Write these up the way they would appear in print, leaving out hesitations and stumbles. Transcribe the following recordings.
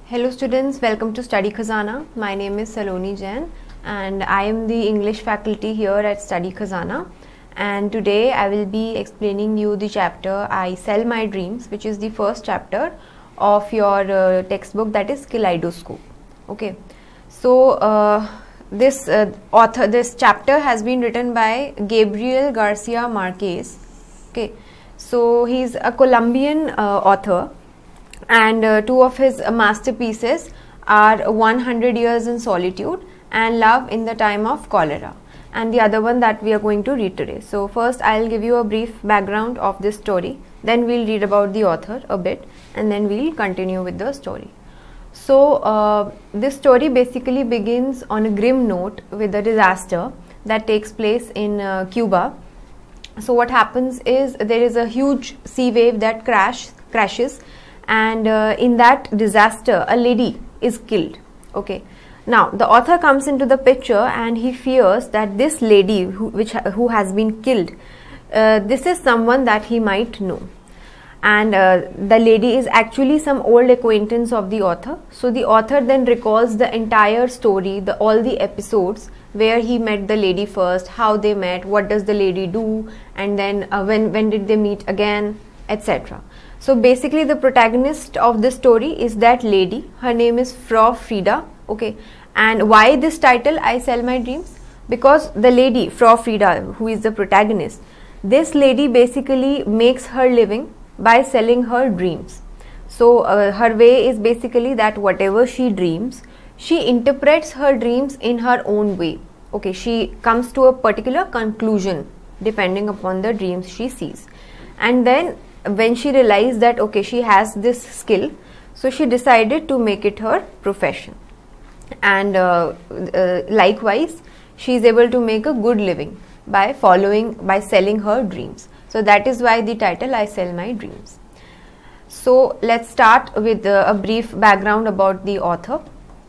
Hello students, welcome to Study Khazana. My name is Saloni Jain and I am the English faculty here at Study Khazana, and today I will be explaining you the chapter I Sell My Dreams, which is the first chapter of your textbook, that is Kaleidoscope. Okay, so this chapter has been written by Gabriel Garcia Marquez. Okay, so he is a Colombian author, and two of his masterpieces are 100 Years in Solitude and Love in the Time of Cholera, and the other one that we are going to read today. So first I'll give you a brief background of this story, then we'll read about the author a bit, and then we'll continue with the story. So this story basically begins on a grim note with a disaster that takes place in Cuba. So what happens is there is a huge sea wave that crashes, and in that disaster a lady is killed. Okay, now the author comes into the picture and he fears that this lady who has been killed, this is someone that he might know, and the lady is actually some old acquaintance of the author. So the author then recalls the entire story, all the episodes where he met the lady first, how they met, what does the lady do, and then when did they meet again, etc. So basically the protagonist of this story is that lady. Her name is Frau Frida. Okay, and why this title, I Sell My Dreams? Because the lady Frau Frida, who is the protagonist, this lady basically makes her living by selling her dreams. So her way is basically that whatever she dreams, she interprets her dreams in her own way. Okay, she comes to a particular conclusion depending upon the dreams she sees, and then when she realized that okay, she has this skill, so she decided to make it her profession, and likewise she is able to make a good living by selling her dreams. So that is why the title, I Sell My Dreams. So let's start with a brief background about the author.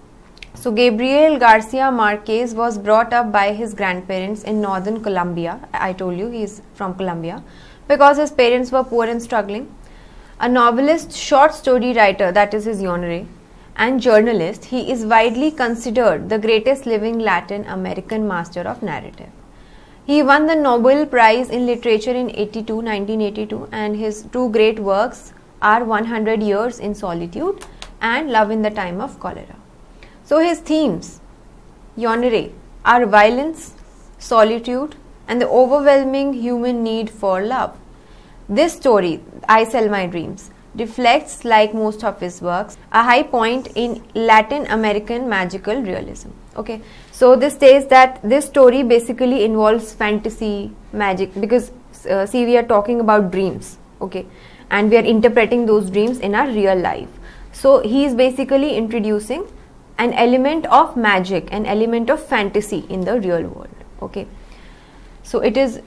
So Gabriel Garcia Marquez was brought up by his grandparents in northern Colombia. I told you he is from Colombia, because his parents were poor and struggling. A novelist, short story writer, that is his genre, and journalist, he is widely considered the greatest living Latin American master of narrative. He won the Nobel Prize in Literature in 1982, and his two great works are 100 Years in Solitude and Love in the Time of Cholera. So his themes, genre, are violence, solitude, and the overwhelming human need for love. This story, I Sell My Dreams, reflects, like most of his works, a high point in Latin American magical realism. Okay, so this says that this story basically involves fantasy, magic, because see, we are talking about dreams, okay, and we are interpreting those dreams in our real life. So he is basically introducing an element of magic, an element of fantasy in the real world. Okay, so it is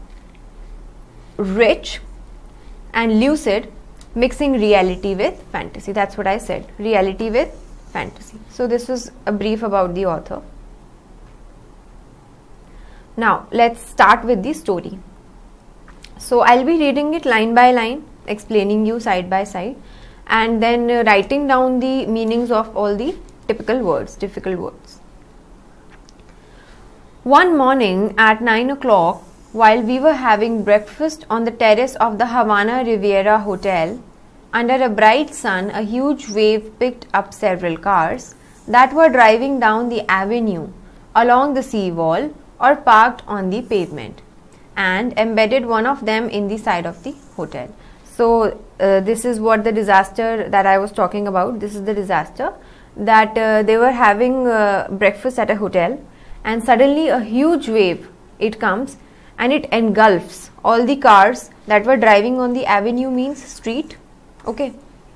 rich and lucid, mixing reality with fantasy. That's what I said, reality with fantasy. So this is a brief about the author. Now let's start with the story. So I'll be reading it line by line, explaining you side by side, and then writing down the meanings of all the typical words, difficult words. One morning at 9 o'clock, while we were having breakfast on the terrace of the Havana Riviera Hotel, under a bright sun, a huge wave picked up several cars that were driving down the avenue along the sea wall or parked on the pavement, and embedded one of them in the side of the hotel. So this is what the disaster that I was talking about. This is the disaster that they were having breakfast at a hotel, and suddenly a huge wave, it comes and it engulfs all the cars that were driving on the avenue, means street. Okay,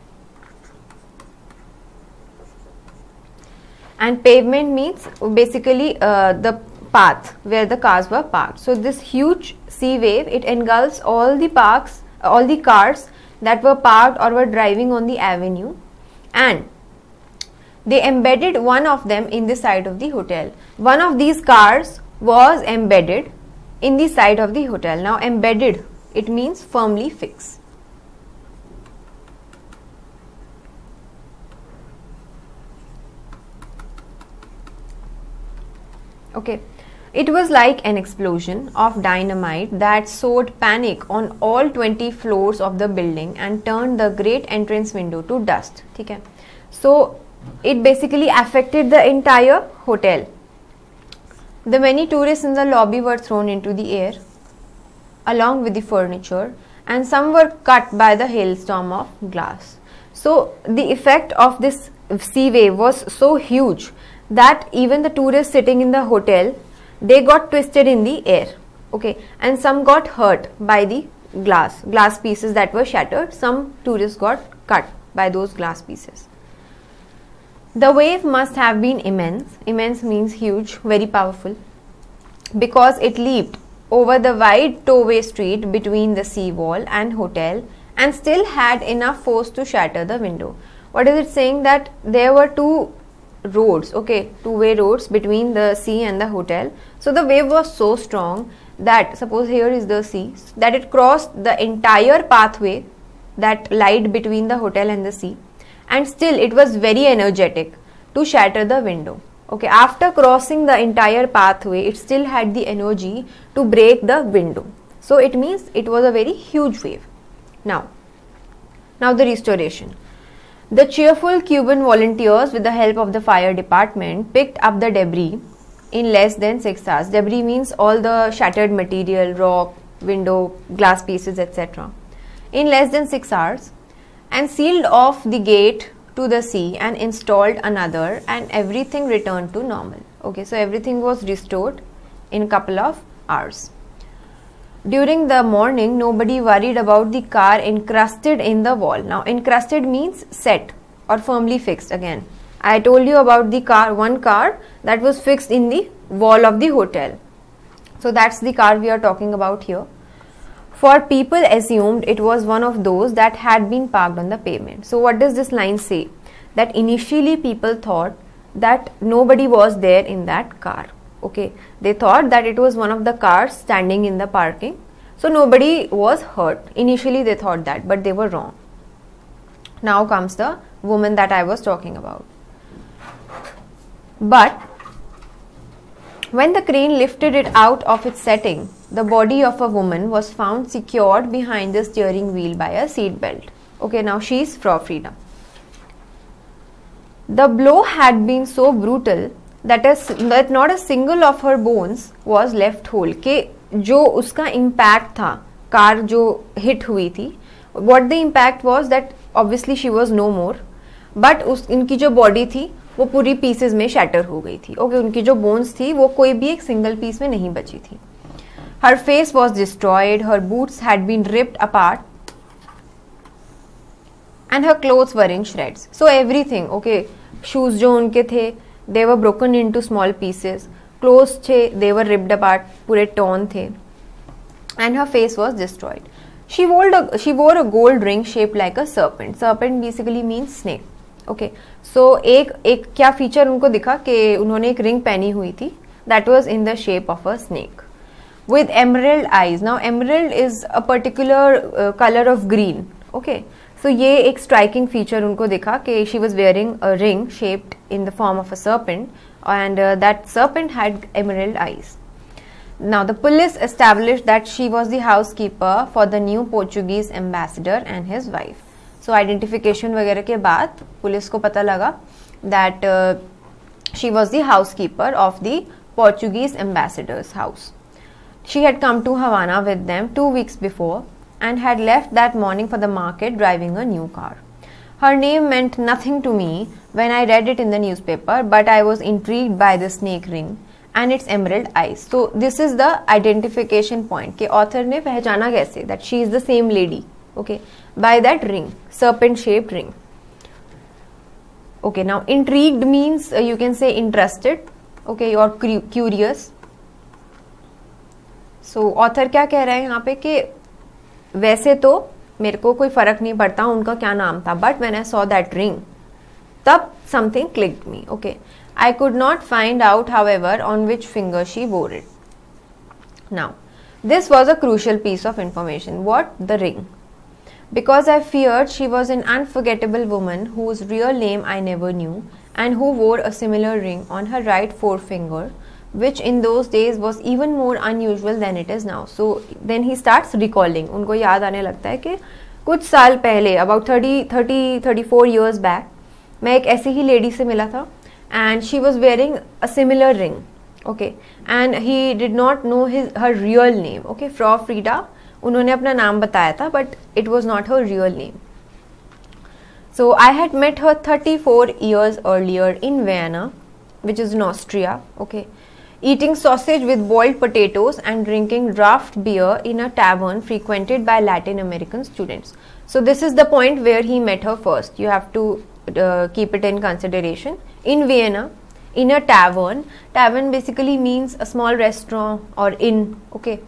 and pavement means basically the path where the cars were parked. So this huge sea wave, it engulfs all the cars that were parked or were driving on the avenue, and they embedded one of them in the side of the hotel. One of these cars was embedded in the side of the hotel. Now embedded, it means firmly fixed. Okay, it was like an explosion of dynamite that sowed panic on all 20 floors of the building and turned the great entrance window to dust. Okay, so it basically affected the entire hotel. The many tourists in the lobby were thrown into the air along with the furniture, and some were cut by the hailstorm of glass. So the effect of this sea wave was so huge that even the tourists sitting in the hotel, they got twisted in the air. Okay, and some got hurt by the glass pieces that were shattered. Some tourists got cut by those glass pieces. The wave must have been immense. Immense means huge, very powerful, because it leaped over the wide tollway street between the sea wall and hotel and still had enough force to shatter the window. What is it saying? That there were two roads, okay, two-way roads between the sea and the hotel. So the wave was so strong that, suppose here is the sea, that it crossed the entire pathway that lied between the hotel and the sea, and still it was very energetic to shatter the window. Okay, after crossing the entire pathway, it still had the energy to break the window. So it means it was a very huge wave. Now the restoration. The cheerful Cuban volunteers, with the help of the fire department, picked up the debris in less than 6 hours. Debris means all the shattered material, rock, window, glass pieces, etc. in less than 6 hours, and sealed off the gate to the sea and installed another, and everything returned to normal. Okay, so everything was restored in a couple of hours. During the morning, nobody worried about the car encrusted in the wall. Now, encrusted means set or firmly fixed. Again, I told you about the car, one car that was fixed in the wall of the hotel. So that's the car we are talking about here. For people assumed it was one of those that had been parked on the pavement. So what does this line say? That initially people thought that nobody was there in that car. Okay, they thought that it was one of the cars standing in the parking, so nobody was hurt. Initially they thought that, but they were wrong. Now comes the woman that I was talking about. But when the crane lifted it out of its setting, the body of a woman was found secured behind the steering wheel by a seat belt. Okay, now she is for freedom. The blow had been so brutal that not a single of her bones was left whole. के जो उसका impact था, car जो hit हुई थी, what the impact was that obviously she was no more, but इनकी जो body थी वो पूरी pieces में shatter हो गई थी. Okay, उनकी जो bones थी वो कोई भी एक single piece में नहीं बची थी. Her face was destroyed, her boots had been ripped apart, and her clothes were in shreds. So everything, okay, shoes जो उनके थे, they were broken into small pieces, clothes थे, they were ripped apart, पूरे torn थे, and her face was destroyed. She wore a gold ring shaped like a serpent. Serpent basically means snake. Okay, so एक क्या feature उनको दिखा कि उन्होंने एक ring पहनी हुई थी, that was in the shape of a snake, with emerald eyes. Now emerald is a particular color of green. Okay, so ये एक striking feature उनको दिखा कि she was wearing a ring shaped in the form of a serpent, and that serpent had emerald eyes. Now the police established that she was the housekeeper for the new Portuguese ambassador and his wife. So identification वगैरह के बाद police को पता लगा that she was the housekeeper of the Portuguese ambassador's house. She had come to Havana with them 2 weeks before and had left that morning for the market driving a new car. Her name meant nothing to me when I read it in the newspaper, but I was intrigued by the snake ring and its emerald eyes. So this is the identification point कि author ने पहचाना कैसे that she is the same lady. Okay, by that ring, serpent shaped ring. Okay, now intrigued means you can say interested, okay, or curious. So author क्या कह रहा है यहाँ पे कि वैसे तो मेरे को कोई फर्क नहीं पड़ता उनका क्या नाम था, but when I saw that ring, तब something clicked me. Okay, I could not find out, however, on which finger she wore it. Now, this was a crucial piece of information. What? The ring. Because I feared she was an unforgettable woman whose real name I never knew and who wore a similar ring on her right forefinger which in those days was even more unusual than it is now. So then he starts recalling. उनको याद आने लगता है कि कुछ साल पहले, about 34 years back, मैं एक ऐसी ही lady से मिला था, and she was wearing a similar ring, okay, and he did not know her real name, okay, Frau Frida, उन्होंने अपना नाम बताया था, but it was not her real name. So I had met her 34 years earlier in Vienna, which is in Austria, okay, eating sausage with boiled potatoes and drinking draft beer in a tavern frequented by Latin American students. So this is the point where he met her first. You have to keep it in consideration. In Vienna, in a tavern. Tavern basically means a small restaurant or inn, okay.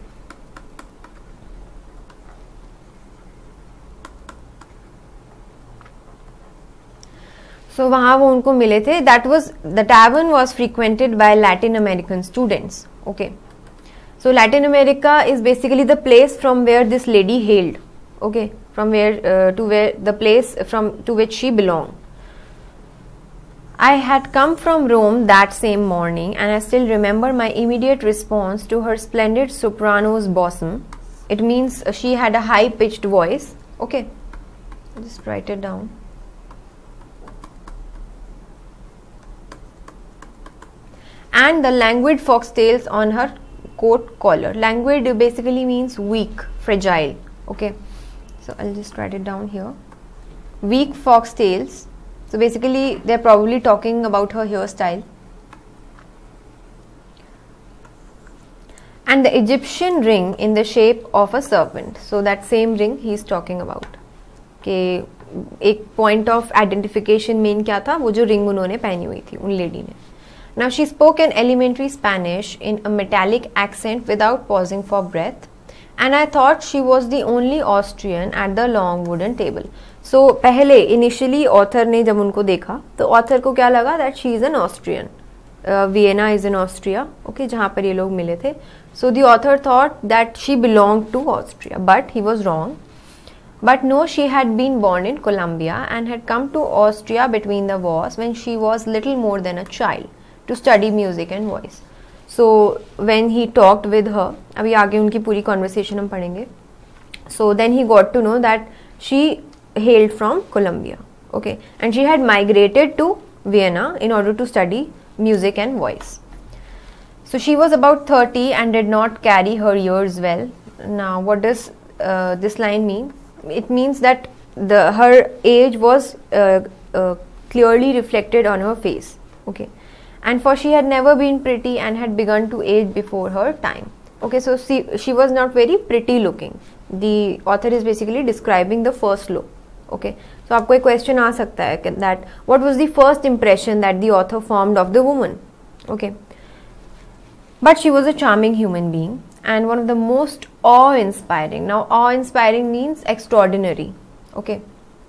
So वहाँ वो उनको मिले थे. That was, the tavern was frequented by Latin American students, okay. So Latin America is basically the place from where this lady hailed, okay, from where to where the place from to which she belonged. I had come from Rome that same morning, and I still remember my immediate response to her splendid soprano's bosom. It means she had a high-pitched voice, okay. Just write it down. And the languid foxtails on her coat collar. Languid basically means weak, fragile, okay. So I'll just write it down here. Weak foxtails. So basically they're probably talking about her hairstyle. And the Egyptian ring in the shape of a serpent. So that same ring he's talking about. कि एक point of identification main क्या था, वो जो ring उन्होंने पहनी हुई थी उन lady ने. Now she spoke an elementary Spanish in a metallic accent without pausing for breath, and I thought she was the only Austrian at the long wooden table. So पहले initially author ने जब उनको देखा तो author को क्या लगा that she is an Austrian. Vienna is in Austria, okay, जहाँ पर ये लोग मिले थे. So the author thought that she belonged to Austria, but he was wrong. But no, she had been born in Colombia and had come to Austria between the wars when she was little more than a child to study music and voice. So when he talked with her, अभी आगे उनकी पूरी conversation हम पढ़ेंगे. So then he got to know that she hailed from Colombia, okay, and she had migrated to Vienna in order to study music and voice. So she was about 30 and did not carry her years well. Now what does this line mean? It means that her age was clearly reflected on her face, okay, and for she had never been pretty and had begun to age before her time, okay. So she was not very pretty looking. The author is basically describing the first look, okay. So आपको एक question आ सकता है that what was the first impression that the author formed of the woman, okay. But she was a charming human being and one of the most awe-inspiring. Now awe-inspiring means extraordinary, okay.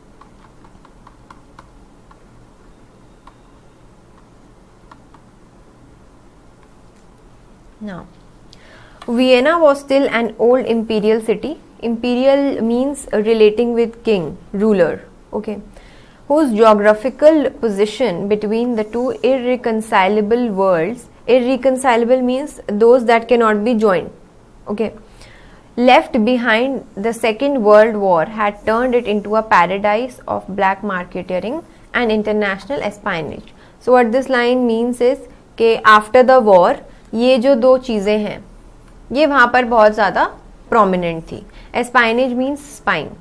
Now Vienna was still an old imperial city. Imperial means relating with king, ruler, okay, whose geographical position between the two irreconcilable worlds, irreconcilable means those that cannot be joined, okay, left behind the Second World War had turned it into a paradise of black marketeering and international espionage. So what this line means is कि after the war ये जो दो चीज़ें हैं ये वहाँ पर बहुत ज़्यादा prominent थी. Espionage means spying,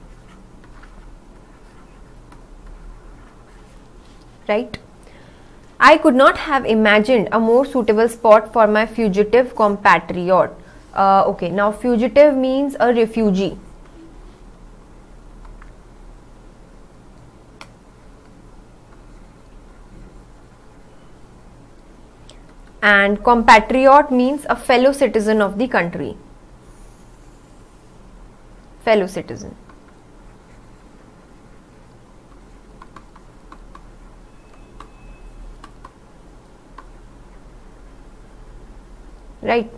right? I could not have imagined a more suitable spot for my fugitive compatriot. Okay, now fugitive means a refugee. And compatriot means a fellow citizen of the country. Fellow citizen. Right.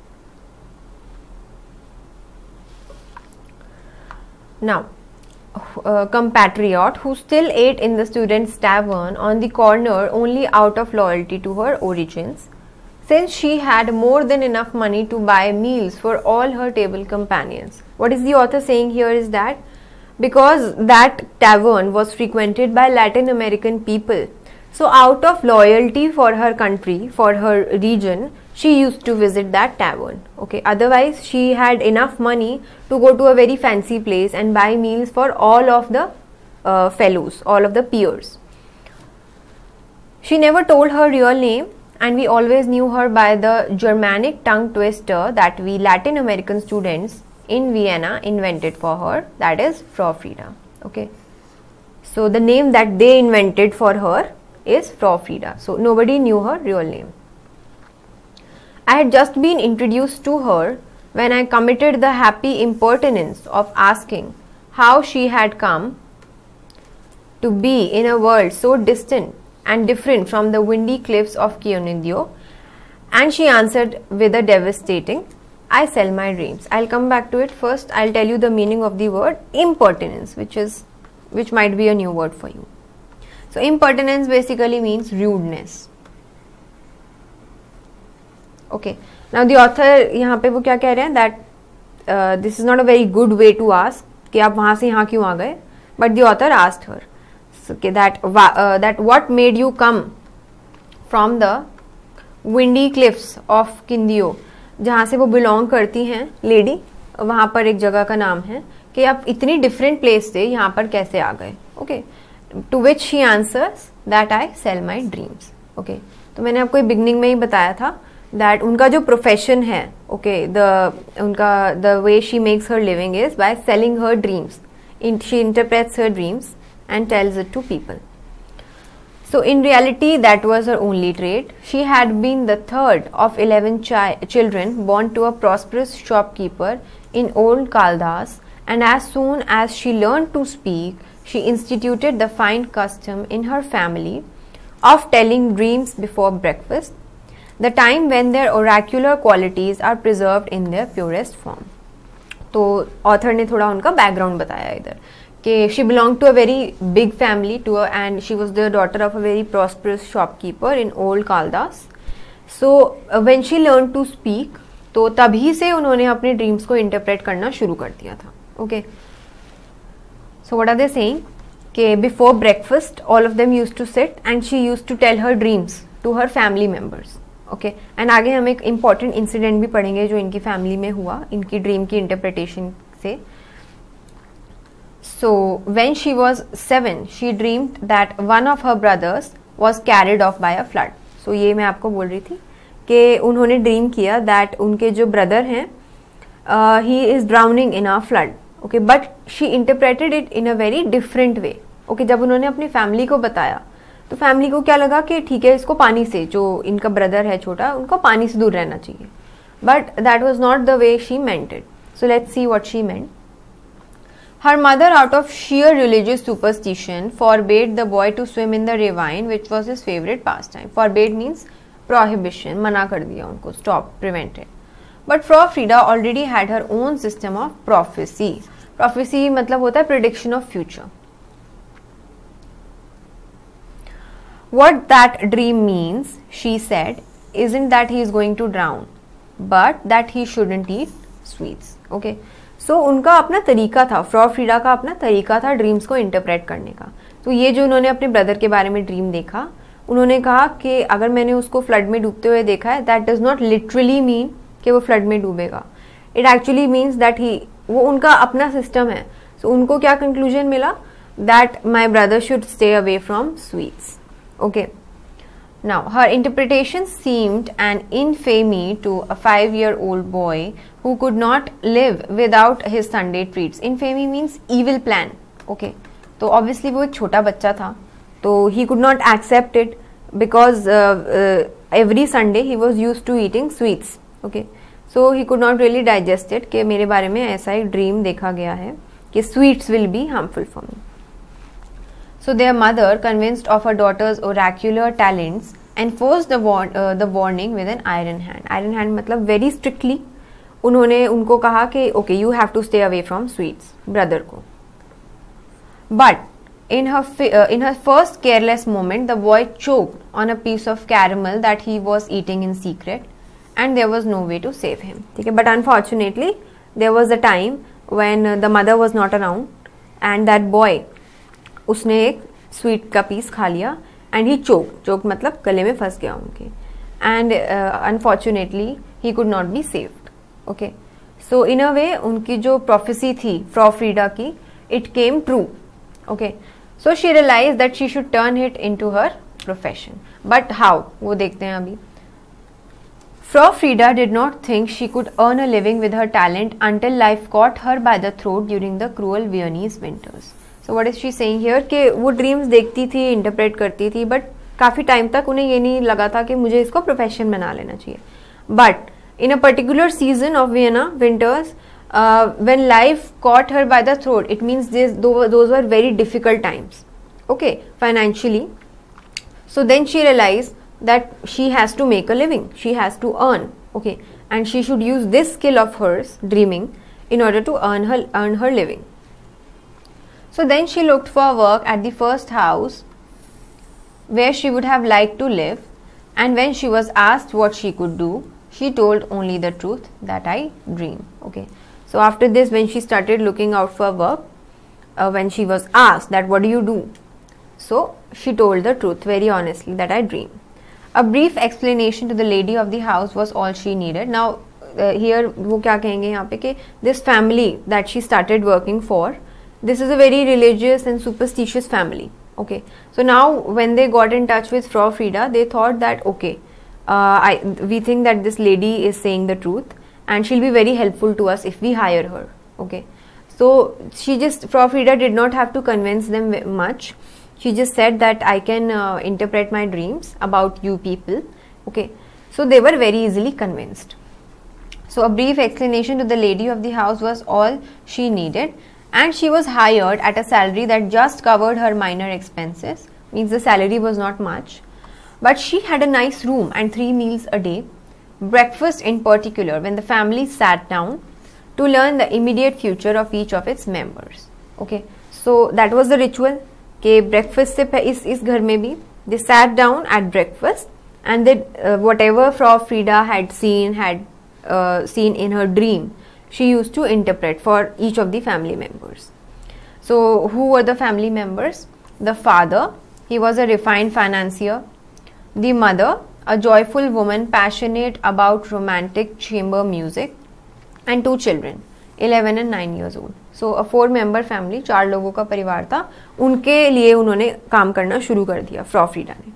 Now, compatriot who still ate in the students' tavern on the corner only out of loyalty to her origins, since she had more than enough money to buy meals for all her table companions. What is the author saying here is that because that tavern was frequented by Latin American people, so out of loyalty for her country, for her region, she used to visit that tavern. Okay, otherwise she had enough money to go to a very fancy place and buy meals for all of the fellows, all of the peers. She never told her real name, and we always knew her by the Germanic tongue twister that we Latin American students in Vienna invented for her, that is Frau Frida. Okay, so the name that they invented for her is Frau Frida. So nobody knew her real name. I had just been introduced to her when I committed the happy impertinence of asking how she had come to be in a world so distant and different from the windy cliffs of Kionigdio, and she answered with a devastating, I sell my dreams. I'll come back to it. First I'll tell you the meaning of the word impertinence, which might be a new word for you. So impertinence basically means rudeness. Okay, now the author यहाँ पे वो क्या कह रहे हैं that this is not a very good way to ask कि आप वहाँ से यहाँ क्यों आ गए, but the author asked her so, that what made you come from the windy cliffs of Kindio, जहाँ से वो belong करती हैं lady, वहाँ पर एक जगह का नाम है, कि आप इतनी different place से यहाँ पर कैसे आ गए. Okay, to which she answers that I sell my dreams. Okay, तो मैंने आपको beginning में ही बताया था that उनका जो profession है, okay, the way she makes her living is by selling her dreams. She interprets her dreams and tells it to people. So in reality that was her only trade. She had been the third of 11 children born to a prosperous shopkeeper in Old Caldas, and as soon as she learned to speak, she instituted the fine custom in her family of telling dreams before breakfast, the time when their oracular qualities are preserved in their purest form. तो author ने थोड़ा उनका background बताया इधर कि she belonged to a very big family and she was the daughter of a very prosperous shopkeeper in Old Caldas. So when she learned to speak, तो तभी से उन्होंने अपने dreams को interpret करना शुरू कर दिया था. Okay. So what are they saying? कि before breakfast all of them used to sit and she used to tell her dreams to her family members. Okay, and आगे हम एक important incident भी पढ़ेंगे जो इनकी family में हुआ इनकी dream की interpretation से. So when she was 7, she dreamed that one of her brothers was carried off by a flood. So ये मैं आपको बोल रही थी कि उन्होंने dream किया that उनके जो brother हैं he is drowning in a flood. Okay, but she interpreted it in a very different way. Okay, जब उन्होंने अपनी family को बताया तो फैमिली को क्या लगा कि ठीक है इसको पानी से, जो इनका ब्रदर है छोटा, उनको पानी से दूर रहना चाहिए. But that was not the way she meant it. So let's see what she meant. Her mother out of sheer religious superstition forbade the boy to swim in the ravine which was his favorite pastime. Forbade means prohibition, मना कर दिया उनको, stop, prevented. But Frau Frida already had her own system of prophecy. Prophecy मतलब होता है prediction of future. What that dream means, she said, isn't that he is going to drown, but that he shouldn't eat sweets. Okay, so उनका अपना तरीका था, fro Frida का अपना तरीका था ड्रीम्स को इंटरप्रेट करने का. तो ये जो उन्होंने अपने ब्रदर के बारे में ड्रीम देखा, उन्होंने कहा कि अगर मैंने उसको फ्लड में डूबते हुए देखा है, that does not literally mean कि वो फ्लड में डूबेगा. इट एक्चुअली मीन्स दैट वो उनका अपना सिस्टम है. सो उनको क्या कंक्लूजन मिला, that my brother should stay away from sweets. Okay, now her interpretation seemed an infamy to a 5-year-old boy who could not live without his Sunday treats. Infamy means evil plan. Okay, तो obviously वो एक छोटा बच्चा था, तो he could not accept it because every Sunday he was used to eating sweets. Okay, so he could not really digest it कि मेरे बारे में ऐसा एक dream देखा गया है कि sweets will be harmful for me. So their mother, convinced of her daughter's oracular talents, enforced the warning with an iron hand. Iron hand मतलब very strictly उन्होंने उनको कहा कि okay, you have to stay away from sweets, brother को. But in her first careless moment, the boy choked on a piece of caramel that he was eating in secret, and there was no way to save him. Okay? But unfortunately, there was a time when the mother was not around, and that boy, उसने एक sweet का piece खा लिया, and he choked मतलब गले में फंस गया उनके, and unfortunately he could not be saved. Okay, so in a way उनकी जो prophecy थी Frau Frida की, it came true. Okay, so she realized that she should turn it into her profession. But how? वो देखते हैं अभी. Frau Frida did not think she could earn a living with her talent until life caught her by the throat during the cruel Viennese winters. So what is she saying here? कि वो dreams देखती थी, interpret करती थी, but काफ़ी time तक उन्हें ये नहीं लगा था कि मुझे इसको प्रोफेशन बना लेना चाहिए. But in a particular season of Vienna winters, when life caught her by the throat, it means those were very difficult times, okay, financially. So then she realized that she has to make a living, she has to earn, okay, and she should use this skill of hers, dreaming, in order to earn her living. So then she looked for work at the first house where she would have liked to live, and when she was asked what she could do, she told only the truth, that I dream. Okay, so after this, when she started looking out for work, when she was asked that what do you do, so she told the truth very honestly, that I dream. A brief explanation to the lady of the house was all she needed. Now here वो क्या कहेंगे यहाँ पे कि this family that she started working for, this is a very religious and superstitious family. Okay, so now when they got in touch with Frau Frida, they thought that okay, we think that this lady is saying the truth and she'll be very helpful to us if we hire her. Okay, so Frau Frida did not have to convince them much. She just said that I can interpret my dreams about you people. Okay, so they were very easily convinced. So a brief explanation to the lady of the house was all she needed, and she was hired at a salary that just covered her minor expenses. Means the salary was not much, but she had a nice room and 3 meals a day, breakfast in particular, when the family sat down to learn the immediate future of each of its members. Okay, so that was the ritual कि breakfast से इस घर में भी they sat down at breakfast, and they whatever Frau Frida had seen in her dream, she used to interpret for each of the family members. So who were the family members? The father, he was a refined financier. The mother, a joyful woman passionate about romantic chamber music, and 2 children, 11 and 9 years old. So a 4-member family, 4 लोगों का परिवार था. उनके लिए उन्होंने काम करना शुरू कर दिया Frau Frida ने.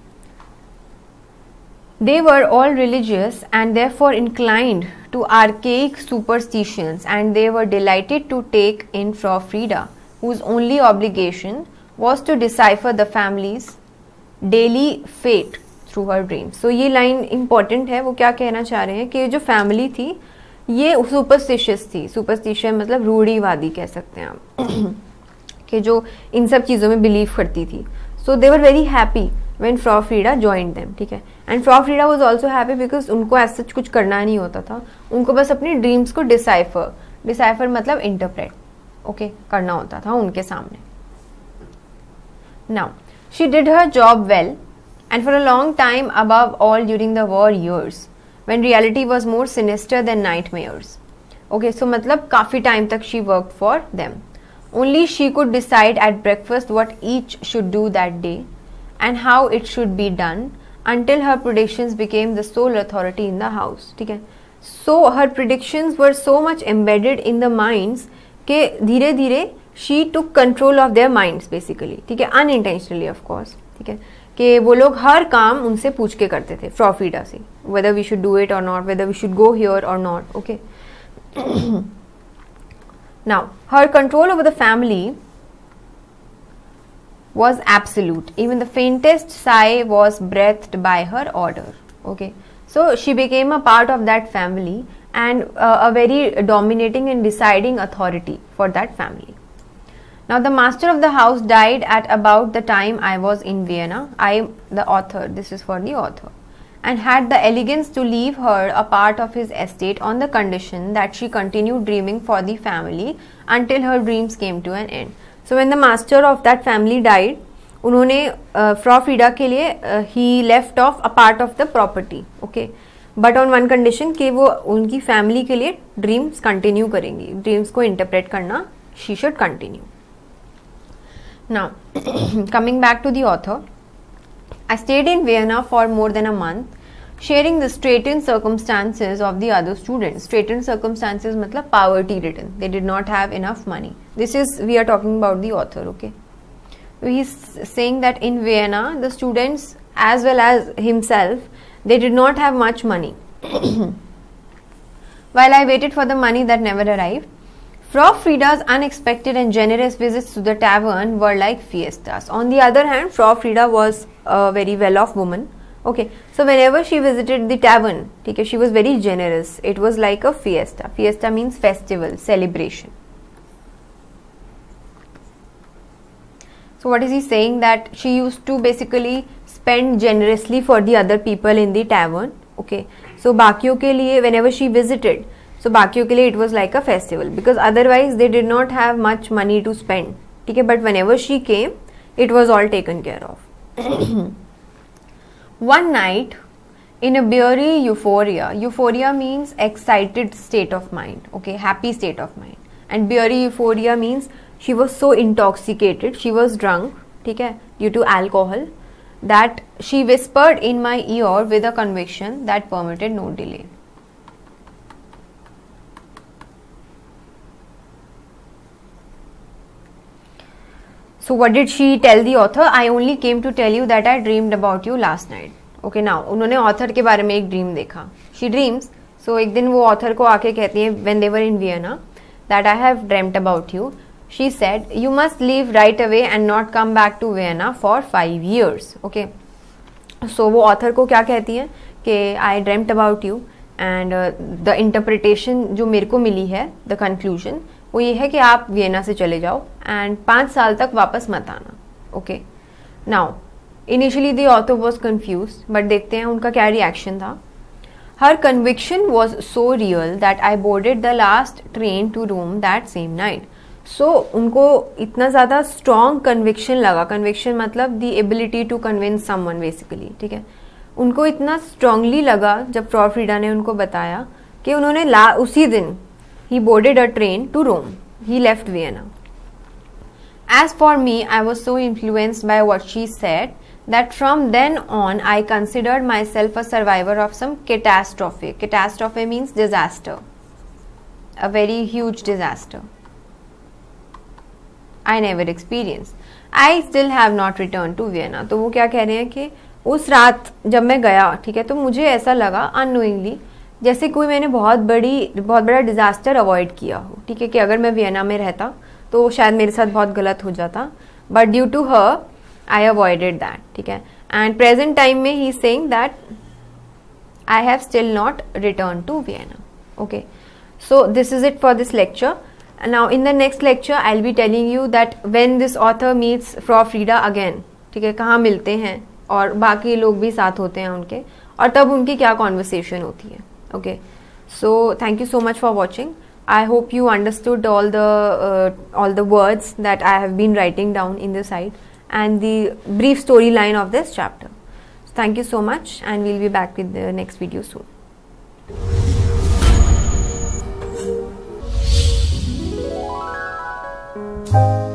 They were all religious and therefore inclined to archaic superstitions, and they were delighted to take in Frau Frida, whose only obligation was to decipher the family's daily fate through her dreams. So ये line important है. वो क्या कहना चाह रहे हैं कि जो family थी ये सुपरस्टिशियस थी. सुपरस्टिशियस मतलब रूढ़िवादी कह सकते हैं आप कि जो इन सब चीज़ों में बिलीव करती थी. So they were very happy when Frau Frieda joined them. ठीक है, and Frau Frieda was also happy because उनको ऐसा कुछ करना नहीं होता था. उनको बस अपनी ड्रीम्स को डिसाइफर मतलब इंटरप्रेट करना होता था उनके सामने. Now she did her job well and for a long time, above all during the war years, when reality was more sinister than nightmares. Okay, so मतलब काफ़ी time तक she worked for them. Only she could decide at breakfast what each should do that day and how it should be done, until her predictions became the sole authority in the house. ठीक है, so her predictions were so much embedded in the minds कि धीरे धीरे she took control of their minds basically. ठीक है, unintentionally of course. ठीक है कि वो लोग हर काम उनसे पूछ के करते थे फ्रॉ फ्रीडा से, whether we should do it or not, whether we should go here or not. Okay. Now her control over the family was absolute. Even the faintest sigh was breathed by her order. Okay, so she became a part of that family and a very dominating and deciding authority for that family. Now the master of the house died at about the time I was in Vienna. I, the author, this is for the author, and had the elegance to leave her a part of his estate on the condition that she continued dreaming for the family until her dreams came to an end. So when the master of that family died, उन्होंने Frau Frieda के लिए ही left off a part of the property, okay, but on one condition कि वो उनकी family के लिए dreams continue करेंगी, ड्रीम्स को इंटरप्रेट करना she should continue. Now coming back to the author, I stayed in Vienna for more than a month, sharing the straitened circumstances of the other students. Straitened circumstances मतलब poverty ridden. They did not have enough money. This is, we are talking about the author, okay. He is saying that in Vienna, the students as well as himself, they did not have much money. While I waited for the money that never arrived, Frau Frieda's unexpected and generous visits to the tavern were like fiestas. On the other hand, Frau Frieda was a very well-off woman. Okay, so whenever she visited the tavern, okay, she was very generous. It was like a fiesta. Fiesta means festival, celebration. So what is he saying? That she used to basically spend generously for the other people in the tavern. Okay, so बाकियों के लिए whenever she visited, so बाकियों के लिए it was like a festival, because otherwise they did not have much money to spend. ठीक है, but whenever she came, it was all taken care of. One night, in a beery euphoria, euphoria means excited state of mind, okay, happy state of mind, and beery euphoria means she was so intoxicated, she was drunk, ठीक है, due to alcohol, that she whispered in my ear with a conviction that permitted no delay. So what did she tell the author? I only came to tell you that I dreamed about you last night. Okay, now उन्होंने author के बारे में एक dream देखा. She dreams. So एक दिन वो author को आके कहती है when they were in Vienna that I have dreamt about you. She said you must leave right away and not come back to Vienna for 5 years. Okay. So वो author को क्या कहती है कि I dreamt about you and the interpretation जो मेरे को मिली है, the conclusion वो ये है कि आप वियना से चले जाओ एंड 5 साल तक वापस मत आना. Okay, now initially the author was confused, but देखते हैं उनका क्या रिएक्शन था. Her conviction was so real that I boarded the last train to Rome that same night. So उनको इतना ज़्यादा स्ट्रॉन्ग कन्विक्शन लगा, कन्विक्शन मतलब the ability to convince someone basically, ठीक है. उनको इतना स्ट्रांगली लगा जब फ्रॉ फ्रीडा ने उनको बताया कि उन्होंने उसी दिन he boarded a train to Rome. He left Vienna. As for me, I was so influenced by what she said that from then on I considered myself a survivor of some catastrophe. Catastrophe means disaster, a very huge disaster I never experienced. I still have not returned to Vienna. तो वो क्या कह रहे हैं कि उस रात जब मैं गया, ठीक है, तो मुझे ऐसा लगा अननोइंगली जैसे कोई मैंने बहुत बड़ा डिजास्टर अवॉइड किया हो, ठीक है, कि अगर मैं वियना में रहता तो शायद मेरे साथ बहुत गलत हो जाता, but due to her I avoided that, ठीक है. एंड प्रेजेंट टाइम में ही is saying that I have still not return to Vienna. Okay, so this is it for this lecture. Now in the next lecture I will be telling you that when this author meets Frau Frieda again, ठीक है, कहाँ मिलते हैं और बाकी लोग भी साथ होते हैं उनके, और तब उनकी क्या कॉन्वर्सेशन होती है. Okay, so thank you so much for watching. I hope you understood all the words that I have been writing down in the side and the brief storyline of this chapter. So thank you so much, and we'll be back with the next video soon.